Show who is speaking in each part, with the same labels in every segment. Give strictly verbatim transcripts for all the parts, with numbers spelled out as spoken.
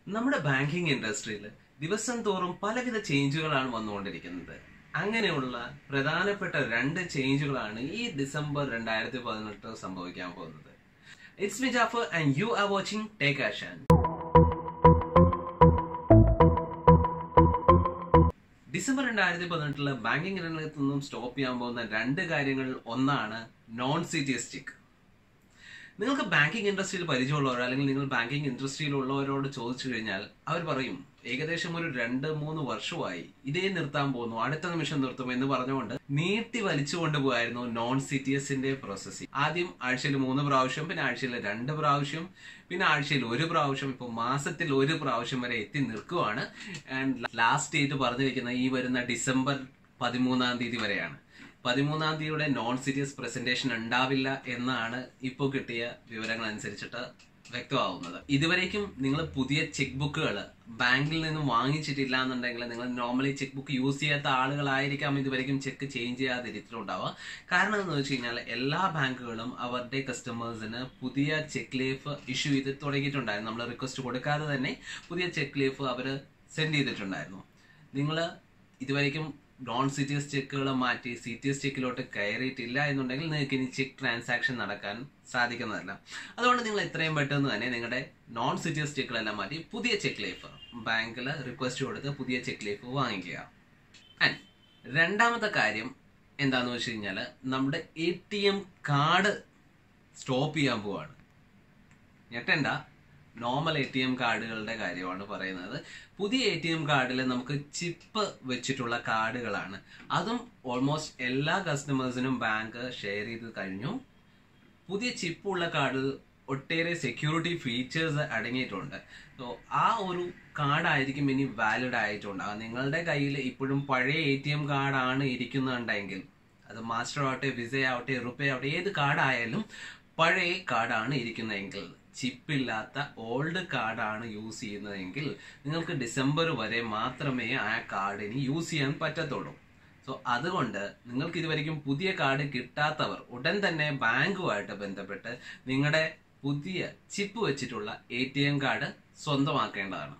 Speaker 1: നമ്മുടെ ബാങ്കിങ് ഇൻഡസ്ട്രിയിൽ ദിവസം തോറും പലവിധ ചേഞ്ചുകളാണ് വന്നുകൊണ്ടിരിക്കുന്നത്. അങ്ങനെയുള്ള പ്രധാനപ്പെട്ട രണ്ട് ചേഞ്ചുകളാണ് ഈ ഡിസംബർ രണ്ടായിരത്തി പതിനെട്ട് സംഭവിക്കാൻ പോകുന്നത്. It's me Jafar and you are watching take action. December രണ്ടായിരത്തി പതിനെട്ടില് ബാങ്കിങ് രംഗത്ത് നിന്നും സ്റ്റോപ്പ് ചെയ്യാൻ പോകുന്ന രണ്ട് കാര്യങ്ങൾ ഒന്നാണ് non C T S cheque. നിങ്ങൾക്ക് ബാങ്കിങ് ഇൻഡസ്ട്രിയിൽ പരിചയമുള്ളവരോ അല്ലെങ്കിൽ നിങ്ങൾ ബാങ്കിങ് ഇൻഡസ്ട്രിയിലുള്ളവരോട് ചോദിച്ചു കഴിഞ്ഞാൽ അവർ പറയും ഏകദേശം ഒരു രണ്ട് മൂന്ന് വർഷമായി ഇതേ നിർത്താൻ പോകുന്നു, അടുത്ത നിമിഷം നിർത്തും എന്ന് പറഞ്ഞുകൊണ്ട് നീട്ടി വലിച്ചു കൊണ്ടുപോയായിരുന്നു നോൺ സി ടി എസിന്റെ പ്രോസസ്സിംഗ്. ആദ്യം ആഴ്ചയിൽ മൂന്ന് പ്രാവശ്യം, പിന്നെ ആഴ്ചയിൽ രണ്ട് പ്രാവശ്യം, പിന്നെ ആഴ്ചയിൽ ഒരു പ്രാവശ്യം, ഇപ്പോൾ മാസത്തിൽ ഒരു പ്രാവശ്യം വരെ എത്തി നിൽക്കുവാണ്. ആൻഡ് ലാസ്റ്റ് ഡേറ്റ് പറഞ്ഞിരിക്കുന്നത് ഈ വരുന്ന ഡിസംബർ പതിമൂന്നാം തീയതി വരെയാണ്. പതിമൂന്നാം തീയതിയുടെ non C T S presentation ഉണ്ടാവില്ല എന്നാണ് ഇപ്പോൾ കിട്ടിയ വിവരങ്ങൾ അനുസരിച്ചിട്ട് വ്യക്തമാവുന്നത്. ഇതുവരേക്കും നിങ്ങൾ പുതിയ ചെക്ക് ബുക്കുകൾ ബാങ്കിൽ നിന്നും വാങ്ങിച്ചിട്ടില്ല എന്നുണ്ടെങ്കിൽ നിങ്ങൾ നോർമലി ചെക്ക് ബുക്ക് യൂസ് ചെയ്യാത്ത ആളുകളായിരിക്കാം ഇതുവരേക്കും ചെക്ക് ചേഞ്ച് ചെയ്യാതിരിച്ചിട്ടുണ്ടാവുക. കാരണം എന്ന് വെച്ച് കഴിഞ്ഞാൽ എല്ലാ ബാങ്കുകളും അവരുടെ കസ്റ്റമേഴ്സിന് പുതിയ ചെക്ക് ലീഫ് ഇഷ്യൂ ചെയ്ത് തുടങ്ങിയിട്ടുണ്ടായിരുന്നു. നമ്മൾ റിക്വസ്റ്റ് കൊടുക്കാതെ തന്നെ പുതിയ ചെക്ക് ലീഫ് അവർ സെൻഡ് ചെയ്തിട്ടുണ്ടായിരുന്നു. നിങ്ങൾ ഇതുവരേക്കും നോൺ സി ടി എസ് ചെക്കുകൾ മാറ്റി സി ടി എസ് ചെക്കിലോട്ട് കയറിയിട്ടില്ല എന്നുണ്ടെങ്കിൽ നിങ്ങൾക്ക് ഇനി ചെക്ക് ട്രാൻസാക്ഷൻ നടക്കാൻ സാധിക്കുന്നതല്ല. അതുകൊണ്ട് നിങ്ങൾ എത്രയും പെട്ടെന്ന് തന്നെ നിങ്ങളുടെ നോൺ സി ടി എസ് ചെക്കുകളെല്ലാം മാറ്റി പുതിയ ചെക്ക് ലീഫ് ബാങ്കിൽ റിക്വസ്റ്റ് കൊടുത്ത് പുതിയ ചെക്ക് ലീഫ് വാങ്ങിക്കുക. ആൻഡ് രണ്ടാമത്തെ കാര്യം എന്താണെന്ന് വെച്ച് കഴിഞ്ഞാൽ നമ്മുടെ A T M card stop ചെയ്യാൻ പോവാണ്. ഞെട്ടണ്ട, നോർമൽ എ ടി എം കാർഡുകളുടെ കാര്യമാണ് പറയുന്നത്. പുതിയ എ ടി എം കാർഡിൽ നമുക്ക് ചിപ്പ് വെച്ചിട്ടുള്ള കാർഡുകളാണ്. അതും ഓൾമോസ്റ്റ് എല്ലാ കസ്റ്റമേഴ്സിനും ബാങ്ക് ഷെയർ ചെയ്ത് കഴിഞ്ഞു. പുതിയ ചിപ്പുള്ള കാർഡിൽ ഒട്ടേറെ സെക്യൂരിറ്റി ഫീച്ചേഴ്സ് അടങ്ങിയിട്ടുണ്ട്. സോ ആ ഒരു കാർഡായിരിക്കും ഇനി വാലിഡ് ആയിട്ടുണ്ടാകും. നിങ്ങളുടെ കയ്യിൽ ഇപ്പോഴും പഴയ എ ടി എം കാർഡാണ് ഇരിക്കുന്നുണ്ടെങ്കിൽ, അത് മാസ്റ്റർ ആവട്ടെ, വിസ ആവട്ടെ, റുപ്പേ ആവട്ടെ, ഏത് കാർഡായാലും പഴയ കാർഡാണ് ഇരിക്കുന്നതെങ്കിൽ, ചിപ്പില്ലാത്ത ഓൾഡ് കാർഡാണ് യൂസ് ചെയ്യുന്നതെങ്കിൽ നിങ്ങൾക്ക് ഡിസംബർ വരെ മാത്രമേ ആ കാർഡിന് യൂസ് ചെയ്യാൻ പറ്റത്തുള്ളൂ. സോ അതുകൊണ്ട് നിങ്ങൾക്ക് ഇതുവരെയും പുതിയ കാർഡ് കിട്ടാത്തവർ ഉടൻ തന്നെ ബാങ്കുമായിട്ട് ബന്ധപ്പെട്ട് നിങ്ങളുടെ പുതിയ ചിപ്പ് വെച്ചിട്ടുള്ള എ ടി എം കാർഡ് സ്വന്തമാക്കേണ്ടതാണ്.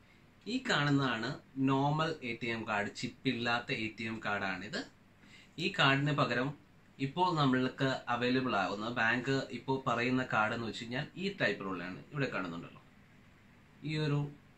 Speaker 1: ഈ കാണുന്നതാണ് normal A T M card, ചിപ്പില്ലാത്ത എ ടി എം കാർഡാണിത്. ഈ കാർഡിന് പകരം ഇപ്പോൾ നമ്മൾക്ക് അവൈലബിൾ ആവുന്ന ബാങ്ക് ഇപ്പോൾ പറയുന്ന കാർഡ് എന്ന് വെച്ച് കഴിഞ്ഞാൽ ഈ ടൈപ്പിലുള്ളതാണ്. ഇവിടെ കാണുന്നുണ്ടല്ലോ, ഈ ഒരു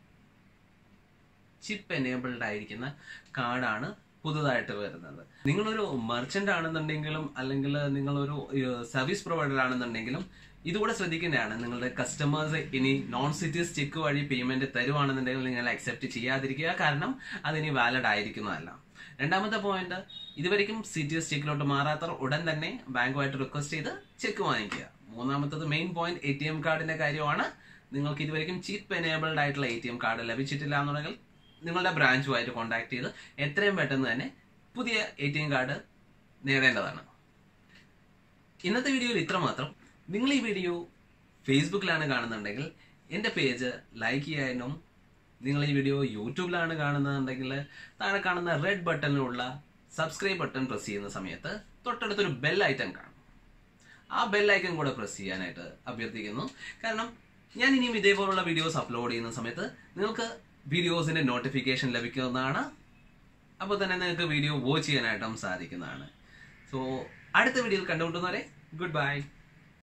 Speaker 1: ചിപ്പ് എനേബിൾഡ് ആയിരിക്കുന്ന കാർഡാണ് പുതുതായിട്ട് വരുന്നത്. നിങ്ങളൊരു മർച്ചന്റ് ആണെന്നുണ്ടെങ്കിലും അല്ലെങ്കിൽ നിങ്ങളൊരു സർവീസ് പ്രൊവൈഡർ ആണെന്നുണ്ടെങ്കിലും ഇതുകൂടെ ശ്രദ്ധിക്കേണ്ടതാണ്. നിങ്ങളുടെ കസ്റ്റമേഴ്സ് ഇനി non C T S cheque വഴി പേയ്മെന്റ് തരുവാണെന്നുണ്ടെങ്കിൽ നിങ്ങൾ അക്സെപ്റ്റ് ചെയ്യാതിരിക്കുക. കാരണം അതിനി വാലിഡ് ആയിരിക്കുന്നതല്ല. രണ്ടാമത്തെ പോയിന്റ്, ഇതുവരെയും സി ടി എസ് ചെക്കിലോട്ട് മാറാത്തവർ ഉടൻ തന്നെ ബാങ്കുമായിട്ട് റിക്വസ്റ്റ് ചെയ്ത് ചെക്ക് വാങ്ങിക്കുക. മൂന്നാമത്തത് main point A T M കാർഡിന്റെ കാര്യമാണ്. നിങ്ങൾക്ക് ഇതുവരെയും ചിപ്പ് എനേബിൾഡ് ആയിട്ടുള്ള എ ടി എം കാർഡ് ലഭിച്ചിട്ടില്ല എന്നുണ്ടെങ്കിൽ നിങ്ങളുടെ ബ്രാഞ്ചുമായിട്ട് കോൺടാക്ട് ചെയ്ത് എത്രയും പെട്ടെന്ന് തന്നെ പുതിയ എ ടി എം കാർഡ് നേടേണ്ടതാണ്. ഇന്നത്തെ വീഡിയോയിൽ ഇത്ര മാത്രം. നിങ്ങൾ ഈ വീഡിയോ ഫേസ്ബുക്കിലാണ് കാണുന്നുണ്ടെങ്കിൽ എൻ്റെ പേജ് ലൈക്ക് ചെയ്യാനും, നിങ്ങൾ ഈ വീഡിയോ യൂട്യൂബിലാണ് കാണുന്നതെന്നുണ്ടെങ്കിൽ താഴെ കാണുന്ന റെഡ് ബട്ടണിലുള്ള സബ്സ്ക്രൈബ് ബട്ടൺ പ്രസ് ചെയ്യുന്ന സമയത്ത് തൊട്ടടുത്തൊരു ബെൽ ഐക്കൺ കാണും. ആ ബെൽ ഐക്കൺ കൂടെ പ്രസ് ചെയ്യാനായിട്ട് അഭ്യർത്ഥിക്കുന്നു. കാരണം ഞാൻ ഇനിയും ഇതേപോലുള്ള വീഡിയോസ് അപ്ലോഡ് ചെയ്യുന്ന സമയത്ത് നിങ്ങൾക്ക് വീഡിയോസിന്റെ നോട്ടിഫിക്കേഷൻ ലഭിക്കുന്നതാണ്. അപ്പോൾ തന്നെ നിങ്ങൾക്ക് വീഡിയോ വാച്ച് ചെയ്യാനായിട്ടും സാധിക്കുന്നതാണ്. സോ അടുത്ത വീഡിയോയിൽ കണ്ടുമുട്ടുന്നവരെ ഗുഡ് ബൈ.